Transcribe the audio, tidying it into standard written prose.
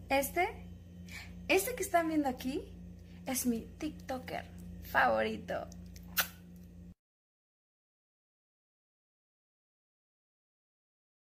Este, este que están viendo aquí es mi TikToker favorito.